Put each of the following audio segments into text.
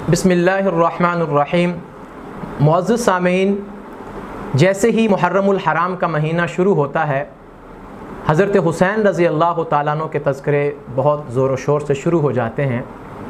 बिस्मिल्लाहिर्रहमानिर्रहीम। मुअज़्ज़ज़ सामीन, जैसे ही मुहर्रमुल हराम का महीना शुरू होता है, हज़रत हुसैन रज़ी अल्लाह तआला अन्हु के तज़किरे बहुत ज़ोर व शोर से शुरू हो जाते हैं।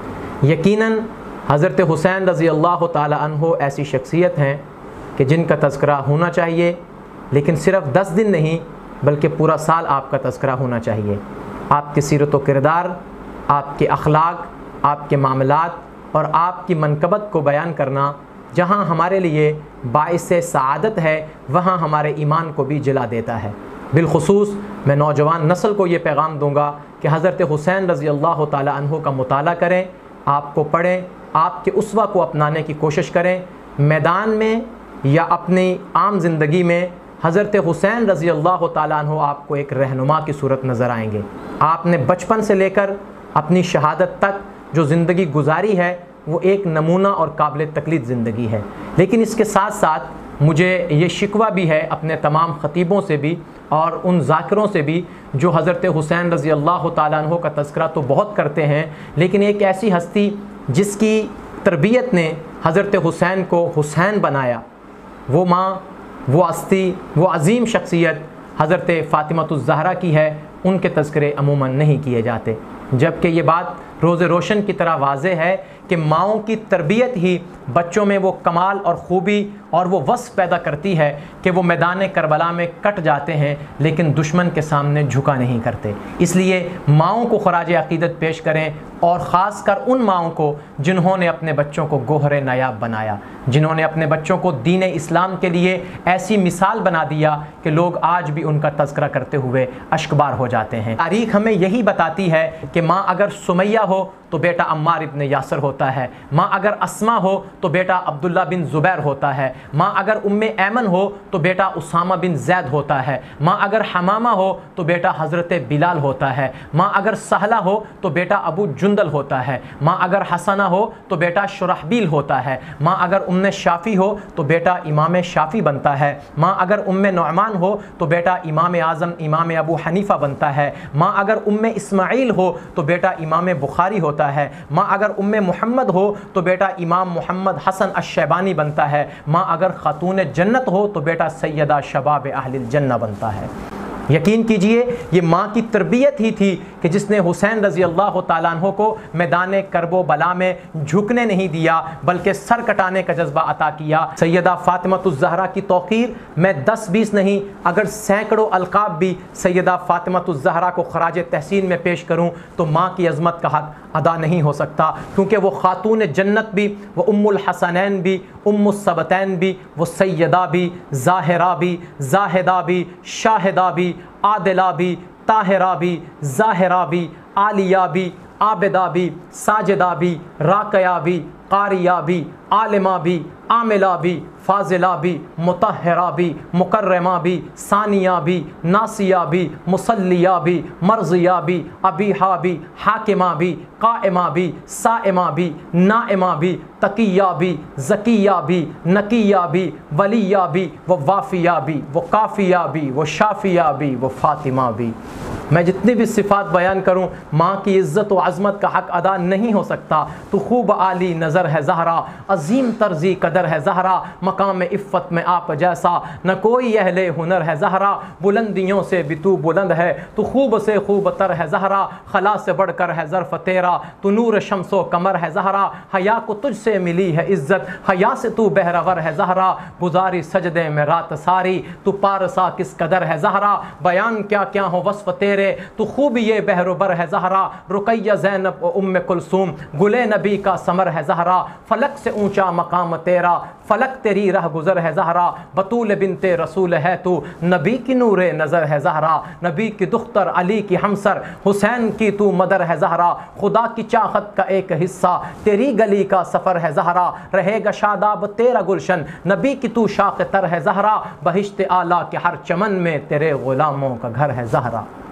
यकीनन हज़रत हुसैन रज़ी अल्लाह तआला अन्हु ऐसी शख्सियत हैं कि जिनका तज़किरा होना चाहिए, लेकिन सिर्फ़ 10 दिन नहीं बल्कि पूरा साल आपका तज़किरा होना चाहिए। आपकी सीरत व किरदार, आपके अखलाक, आपके मामलात और आपकी मनकबत को बयान करना जहाँ हमारे लिए बाइसे सआदत है, वहाँ हमारे ईमान को भी जला देता है। बिलखुसूस मैं नौजवान नस्ल को ये पैगाम दूँगा कि हज़रत हुसैन रज़ी अल्लाह तआला अन्हु का मुताला करें, आपको पढ़ें, आपके उसवा को अपनाने की कोशिश करें। मैदान में या अपनी आम ज़िंदगी में हज़रत हुसैन रज़ी अल्लाह तआला अन्हु आपको एक रहनुमा की सूरत नज़र आएंगे। आपने बचपन से लेकर अपनी शहादत तक जो ज़िंदगी गुजारी है वो एक नमूना और काबिल तकलीद ज़िंदगी है। लेकिन इसके साथ साथ मुझे ये शिकवा भी है अपने तमाम ख़तीबों से भी और उन ज़ाकिरों से भी जो हज़रत हुसैन रज़ी अल्लाह तआला अन्हु का तज़किरा तो बहुत करते हैं, लेकिन एक ऐसी हस्ती जिसकी तरबियत ने हज़रत हुसैन को हुसैन बनाया, वो माँ, वो हस्ती, वो अज़ीम शख्सियत हज़रत फ़ातिमतुज़ ज़हरा की है, उनके तज़किरे अमूमन नहीं किए जाते। जबकि ये बात रोज़े रोशन की तरह वाज़ेह है कि माओं की तरबियत ही बच्चों में वो कमाल और ख़ूबी और वो वस्फ़ पैदा करती है कि वो मैदान करबला में कट जाते हैं लेकिन दुश्मन के सामने झुका नहीं करते। इसलिए माओं को ख़राज अक़ीदत पेश करें, और ख़ास कर उन माओं को जिन्होंने अपने बच्चों को गोहरे नायाब बनाया, जिन्होंने अपने बच्चों को दीन इस्लाम के लिए ऐसी मिसाल बना दिया कि लोग आज भी उनका तज़किरा करते हुए अश्कबार हो जाते हैं। तारीख़ हमें यही बताती है कि माँ अगर सुमैया हो तो बेटा अम्मार इब्न यासर होता है, माँ अगर अस्मा हो तो बेटा अब्दुल्ला बिन ज़ुबैर होता है, माँ अगर उम्मे ऐमन हो तो बेटा उसामा बिन ज़ैद होता है, माँ अगर हमामा हो तो बेटा हज़रत बिलाल होता है, माँ अगर सहला हो तो बेटा अबू जुंदल होता है, माँ अगर हसना हो तो बेटा शुरहबील होता है, माँ अगर उम्मे शाफ़ी हो तो बेटा इमाम शाफ़ी बनता है, माँ अगर उम्मे नुअमान हो तो बेटा इमाम आज़म इमाम अबू हनीफ़ा बनता है, माँ अगर उम्मे इस्माइल हो तो बेटा इमाम बुखारी होता है, माँ अगर उम्मे मुहम्मद हो तो बेटा इमाम मुहम्मद हसन अश-शैबानी बनता है, माँ अगर खातून जन्नत हो तो बेटा सैयदा शबाब अहलिल जन्नह बनता है। यकीन कीजिए ये माँ की तरबियत ही थी कि जिसने हुसैन रज़ी अल्लाह तआला अन्हु को मैदान करबो बला में झुकने नहीं दिया बल्कि सर कटाने का जज्बा अता किया। सैयदा फ़ातिमतुज़ ज़हरा की तौक़ीर मैं 10-20 नहीं अगर सैकड़ों अलक़ाब भी सैयदा फ़ातिमतुज़ ज़हरा को ख़राज तहसीन में पेश करूँ तो माँ की अज़मत का हक़ अदा नहीं हो सकता, क्योंकि वो खातून जन्नत भी, वो उम्मुल हसनैन भी, उम्मुस सबतैन भी, वो सैयदा भी, ज़ाहिरा भी, ज़ाहिदा भी, शाहिदा भी, आदिला भी, ताहिरा भी, ज़ाहिरा भी, आलिया भी, आबिदा भी, साजिदा भी, राक़या भी, क़ारिया भी, आलिमा भी, आमिला भी, फ़ाज़िला भी, मुतहरा भी, मुकर्रमा भी, सानिया भी, नासिया भी, मुसल्लिया भी, मर्ज़िया भी, अबीहा भी, हाकिमा भी, क़ाइमा भी, साइमा भी, नाइमा भी, तकिया भी, ज़किया भी, नकिया भी, वलिया भी, वो वाफ़िया भी, वो काफ़िया भी, वो शाफ़िया भी, वो फ़ातिमा भी। मैं जितनी भी सिफ़ात बयान करूँ, माँ की इज़्ज़त व अज़मत का हक़ अदा नहीं हो सकता। तो खूब आली नज़र है ज़हरा, अज़ीम तर्ज़ी कदर है ज़हरा, मकाम इफ़्फ़त में आप जैसा न कोई अहले हुनर है ज़हरा, बुलंदियों से भी तू बुलंद है, तू खूब से खूब तर है ज़हरा, खला से बढ़कर है ज़र्फ़ तेरा, तू नूर शम्सो कमर है ज़हरा, हया को तुझसे मिली है इज़्ज़त, हया से तू बहरवर है ज़हरा, गुजारी सजदे में रात सारी, तू पारसा किस कदर है ज़हरा, बयान क्या क्या हो वस्फ़ तेरे, तू खूब ये बहरोबर है ज़हरा, रुक़ैया ज़ैनब उम्मे कुलसूम, गुले नबी का समर है ज़हरा, फलक से ऊंचा मकाम तेरा, फलक तेरी राह गुज़र है ज़हरा, बतूल बिनते रसूल है तू, नबी की नूरे नज़र है ज़हरा, नबी की दुख्तर अली की हमसर, हुसैन की तू मदर है ज़हरा, खुदा की चाहत का एक हिस्सा, तेरी गली का सफ़र है ज़हरा, रहेगा शादाब तेरा गुलशन, नबी की तू शाक़ तर है ज़हरा, बहिश्त आला के हर चमन में तेरे ग़ुलामों का घर है ज़हरा।